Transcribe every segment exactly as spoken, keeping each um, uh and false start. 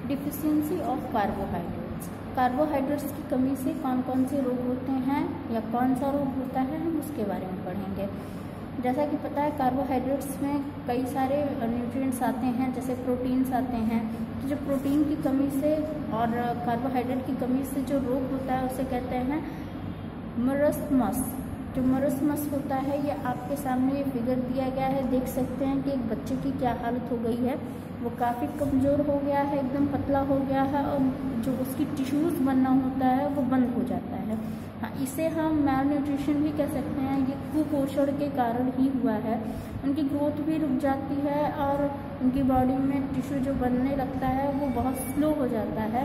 Deficiency of carbohydrates. Carbohydrates की कमी से कौन कौन से रोग होते हैं या कौन सा रोग होता है हम उसके बारे में पढ़ेंगे। जैसा कि पता है कार्बोहाइड्रेट्स में कई सारे न्यूट्रिएंट्स आते हैं, जैसे प्रोटीन्स आते हैं। तो जो प्रोटीन की कमी से और कार्बोहाइड्रेट की कमी से जो रोग होता है उसे कहते हैं मरस्मस। जो मरस्मस होता है ये आपके सामने ये फिगर दिया गया है, देख सकते हैं कि एक बच्चे की क्या हालत हो गई है। वो काफ़ी कमज़ोर हो गया है, एकदम पतला हो गया है और जो उसकी टिश्यूज़ बनना होता है वो बंद हो जाता है। हाँ, इसे हम मैल न्यूट्रिशन भी कह सकते हैं। ये कुपोषण के कारण ही हुआ है। उनकी ग्रोथ भी रुक जाती है और उनकी बॉडी में टिश्यू जो बनने लगता है वो बहुत स्लो हो जाता है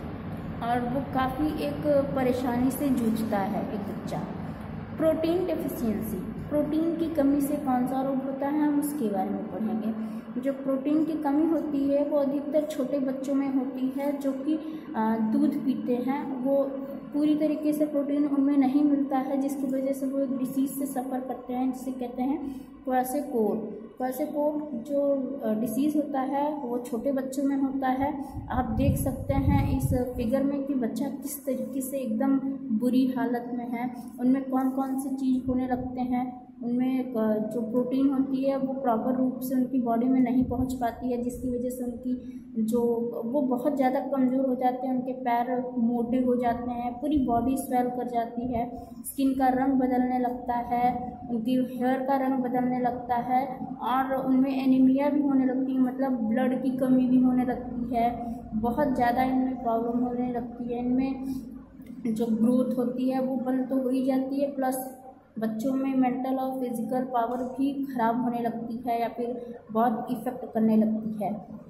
और वो काफ़ी एक परेशानी से जूझता है एक बच्चा। प्रोटीन डेफिशिएंसी, प्रोटीन की कमी से कौन सा रोग होता है हम उसके बारे में पढ़ेंगे। जो प्रोटीन की कमी होती है वो अधिकतर छोटे बच्चों में होती है जो कि दूध पीते हैं। वो पूरी तरीके से प्रोटीन उनमें नहीं मिलता है, जिसकी वजह से वो एक डिसीज़ से सफ़र करते हैं जिसे कहते हैं क्वासेकोर। क्वासेकोर जो डिसीज़ होता है वो छोटे बच्चों में होता है। आप देख सकते हैं इस फिगर में कि बच्चा किस तरीके से एकदम बुरी हालत में है। उनमें कौन कौन सी चीज़ होने लगते हैं, उनमें जो प्रोटीन होती है वो प्रॉपर रूप से उनकी बॉडी में नहीं पहुंच पाती है, जिसकी वजह से उनकी जो वो बहुत ज़्यादा कमज़ोर हो जाते हैं। उनके पैर मोटे हो जाते हैं, पूरी बॉडी स्वेल कर जाती है, स्किन का रंग बदलने लगता है, उनकी हेयर का रंग बदलने लगता है और उनमें एनीमिया भी होने लगती है, मतलब ब्लड की कमी भी होने लगती है। बहुत ज़्यादा इनमें प्रॉब्लम होने लगती है। इनमें जो ग्रोथ होती है वो बंद तो हो ही जाती है, प्लस बच्चों में मेंटल और फिजिकल पावर भी खराब होने लगती है या फिर बहुत इफ़ेक्ट करने लगती है।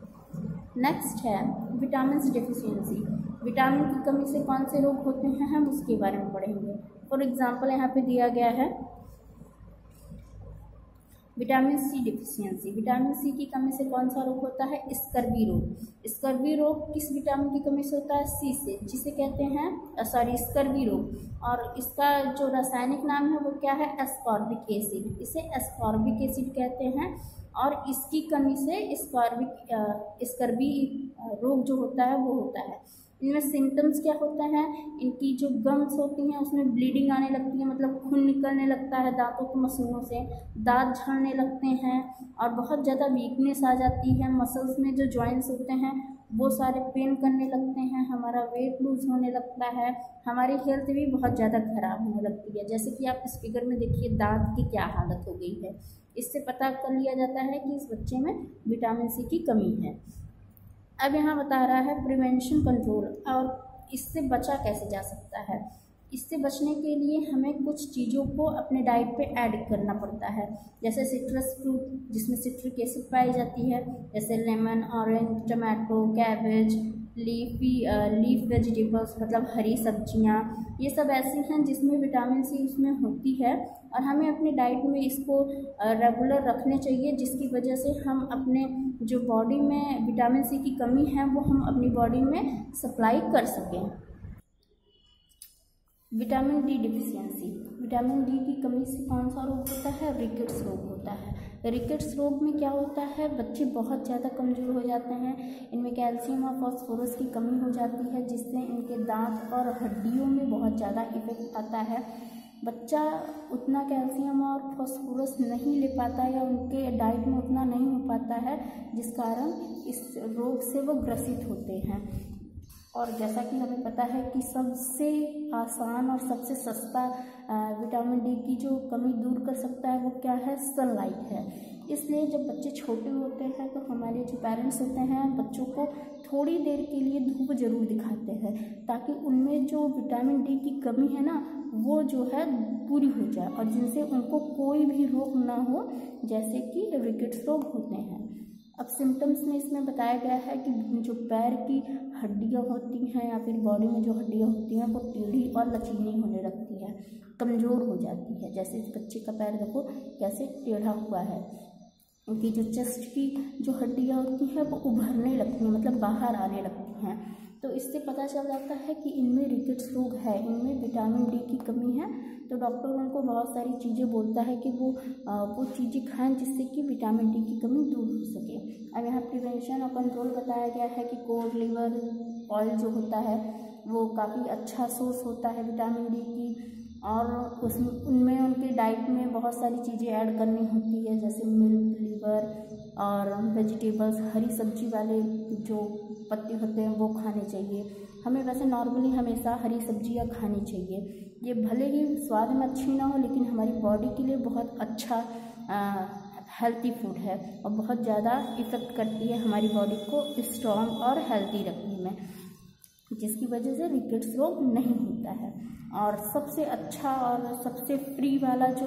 नेक्स्ट है विटामिन डेफिशिएंसी। विटामिन की कमी से कौन से रोग होते हैं हम उसके बारे में पढ़ेंगे। फॉर एग्जांपल यहाँ पे दिया गया है vitamin C deficiency. Vitamin C की कमी से कौन सा रोग होता है? स्कर्वी रोग। स्कर्वी रोग किस विटामिन की कमी से होता है? सी से, जिसे कहते हैं सॉरी स्कर्वी रोग। और इसका जो रासायनिक नाम है वो क्या है? Ascorbic acid. इसे एस्कॉर्बिक एसिड कहते हैं और इसकी कमी से स्कॉर्बिक स्कर्वी रोग जो होता है वो होता है। इनमें सिम्टम्स क्या होता है? इनकी जो गम्स होती हैं उसमें ब्लीडिंग आने लगती है, मतलब खून निकलने लगता है दांतों के मसूड़ों से, दांत झड़ने लगते हैं और बहुत ज़्यादा वीकनेस आ जाती है। मसल्स में जो जॉइंट्स होते हैं वो सारे पेन करने लगते हैं, हमारा वेट लूज होने लगता है, हमारी हेल्थ भी बहुत ज़्यादा खराब होने लगती है। जैसे कि आप इस फिगर में देखिए दांत की क्या हालत हो गई है। इससे पता कर लिया जाता है कि इस बच्चे में विटामिन सी की कमी है। अब यहाँ बता रहा है प्रिवेंशन कंट्रोल, और इससे बचा कैसे जा सकता है। इससे बचने के लिए हमें कुछ चीज़ों को अपने डाइट पे ऐड करना पड़ता है, जैसे सिट्रस फ्रूट जिसमें सिट्रिक एसिड पाई जाती है, जैसे lemon, orange, tomato, cabbage, leafy leaf vegetables मतलब हरी सब्जियाँ, ये सब ऐसी हैं जिसमें विटामिन सी उसमें होती है और हमें अपनी डाइट में इसको रेगुलर रखने चाहिए, जिसकी वजह से हम अपने जो बॉडी में विटामिन सी की कमी है वो हम अपनी बॉडी में सप्लाई कर सकें। Vitamin D deficiency. Vitamin D की कमी से कौन सा रोग होता है? रिकेट्स रोग होता है। रिकेट्स रोग में क्या होता है? बच्चे बहुत ज़्यादा कमज़ोर हो जाते हैं, इनमें कैल्शियम और फास्फोरस की कमी हो जाती है, जिससे इनके दांत और हड्डियों में बहुत ज़्यादा इफेक्ट आता है। बच्चा उतना कैल्शियम और फास्फोरस नहीं ले पाता या उनके डाइट में उतना नहीं हो पाता है, जिस कारण इस रोग से वो ग्रसित होते हैं। और जैसा कि हमें पता है कि सबसे आसान और सबसे सस्ता विटामिन डी की जो कमी दूर कर सकता है वो क्या है? सनलाइट है। इसलिए जब बच्चे छोटे होते हैं तो हमारे जो पेरेंट्स होते हैं बच्चों को थोड़ी देर के लिए धूप जरूर दिखाते हैं, ताकि उनमें जो विटामिन डी की कमी है ना वो जो है पूरी हो जाए और जिनसे उनको कोई भी रोग ना हो, जैसे कि रिकेट्स रोग होते हैं। अब सिम्टम्स में इसमें बताया गया है कि जो पैर की हड्डियां होती हैं या फिर बॉडी में जो हड्डियां होती हैं वो टेढ़ी और लचीली होने लगती है, कमज़ोर हो जाती है। जैसे इस बच्चे का पैर देखो कैसे टेढ़ा हुआ है। उनकी जो चेस्ट की जो हड्डियां होती हैं वो उभरने लगती हैं, मतलब बाहर आने लगती हैं। तो इससे पता चल जाता है कि इनमें रिकेट्स रोग है, इनमें विटामिन डी की कमी है। तो डॉक्टर उनको बहुत सारी चीज़ें बोलता है कि वो वो चीज़ें खाएं जिससे कि विटामिन डी की कमी दूर हो सके। अब यहाँ प्रिवेंशन और कंट्रोल बताया गया है कि कोड लिवर ऑयल जो होता है वो काफ़ी अच्छा सोर्स होता है विटामिन डी की, और उसमें उनमें उनके डाइट में बहुत सारी चीज़ें ऐड करनी होती है, जैसे मिल्क, लिवर और वेजिटेबल्स, हरी सब्जी वाले जो पत्ते होते हैं वो खाने चाहिए। हमें वैसे नॉर्मली हमेशा हरी सब्जियां खानी चाहिए। ये भले ही स्वाद में अच्छी ना हो लेकिन हमारी बॉडी के लिए बहुत अच्छा हेल्थी फूड है और बहुत ज़्यादा इफ़ेक्ट करती है हमारी बॉडी को स्ट्रॉन्ग और हेल्थी रखने में, जिसकी वजह से रिकेट्स रोग नहीं होता है। और सबसे अच्छा और सबसे फ्री वाला जो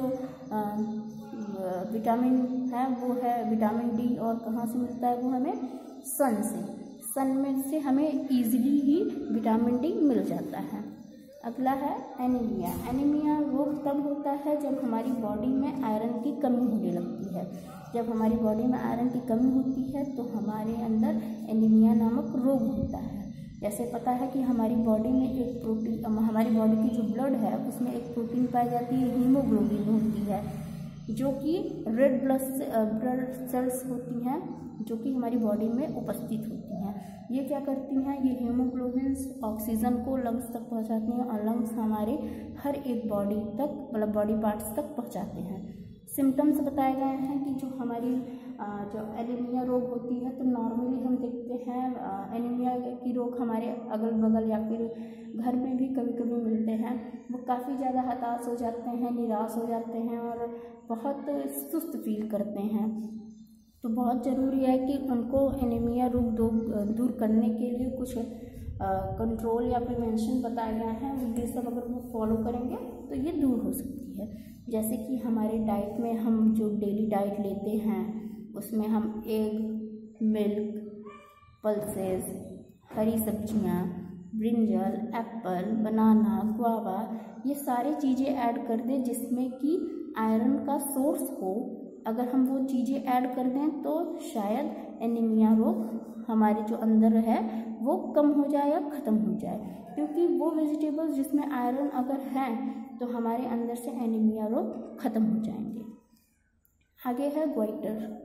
विटामिन है वो है विटामिन डी, और कहाँ से मिलता है वो हमें सन से। सन में से हमें इजीली ही विटामिन डी मिल जाता है। अगला है एनीमिया। एनीमिया रोग तब होता है जब हमारी बॉडी में आयरन की कमी होने लगती है। जब हमारी बॉडी में आयरन की कमी होती है तो हमारे अंदर एनीमिया नामक रोग होता है। जैसे पता है कि हमारी बॉडी में एक प्रोटीन, हमारी बॉडी की जो ब्लड है उसमें एक प्रोटीन पाई जाती है, हीमोग्लोबिन होती है, जो कि रेड ब्लड ब्लड सेल्स होती हैं जो कि हमारी बॉडी में उपस्थित होती हैं। ये क्या करती हैं, ये हीमोग्लोबिन्स ऑक्सीजन को लंग्स तक पहुंचाती हैं और लंग्स हमारे हर एक बॉडी तक, मतलब बॉडी पार्ट्स तक पहुंचाते हैं। सिम्टम्स बताए गए हैं कि जो हमारी जो एनीमिया रोग होती है, तो नॉर्मली हम देखते हैं एनीमिया की रोग हमारे अगल बगल या फिर घर में भी कभी कभी मिलते हैं। वो काफ़ी ज़्यादा हताश हो जाते हैं, निराश हो जाते हैं और बहुत सुस्त फील करते हैं। तो बहुत ज़रूरी है कि उनको एनीमिया रोग दूर करने के लिए कुछ कंट्रोल या प्रिवेंशन बताए गए हैं। ये सब अगर वो फॉलो करेंगे तो ये दूर हो सकती है। जैसे कि हमारे डाइट में हम जो डेली डाइट लेते हैं उसमें हम एग, मिल्क, पल्सेस, हरी सब्जियां, ब्रिंजल, एप्पल, बनाना, गुआवा, ये सारी चीज़ें ऐड कर दें जिसमें कि आयरन का सोर्स हो। अगर हम वो चीज़ें ऐड कर दें तो शायद एनीमिया रोग हमारे जो अंदर है वो कम हो जाए या ख़त्म हो जाए, क्योंकि वो वेजिटेबल्स जिसमें आयरन अगर हैं तो हमारे अंदर से एनीमिया रोग ख़त्म हो जाएंगे। आगे है ग्वाइटर।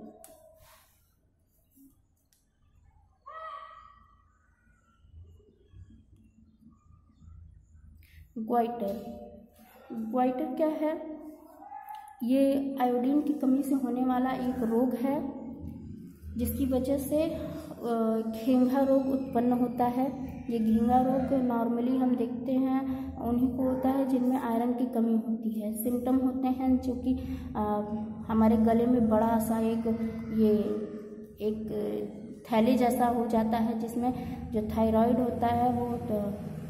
ग्वाइटर ग्वाइटर क्या है? ये आयोडीन की कमी से होने वाला एक रोग है जिसकी वजह से घेंघा रोग उत्पन्न होता है। ये घेंघा रोग नॉर्मली हम देखते हैं उन्हीं को होता है जिनमें आयरन की कमी होती है। सिम्टम होते हैं जो कि हमारे गले में बड़ा सा एक ये एक थैले जैसा हो जाता है जिसमें जो थायराइड होता है वो तो,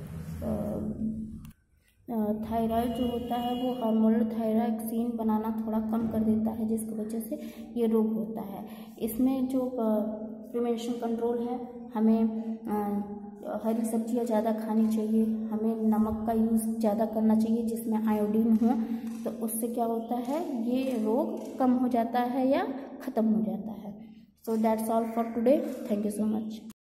थायराइड जो होता है वो हार्मोनल थायरॉक्सिन बनाना थोड़ा कम कर देता है, जिसकी वजह से ये रोग होता है। इसमें जो प्रिवेंशन कंट्रोल है, हमें हरी सब्जियां ज़्यादा खानी चाहिए, हमें नमक का यूज़ ज़्यादा करना चाहिए जिसमें आयोडीन हो, तो उससे क्या होता है ये रोग कम हो जाता है या ख़त्म हो जाता है। So that's all for today. Thank you so much.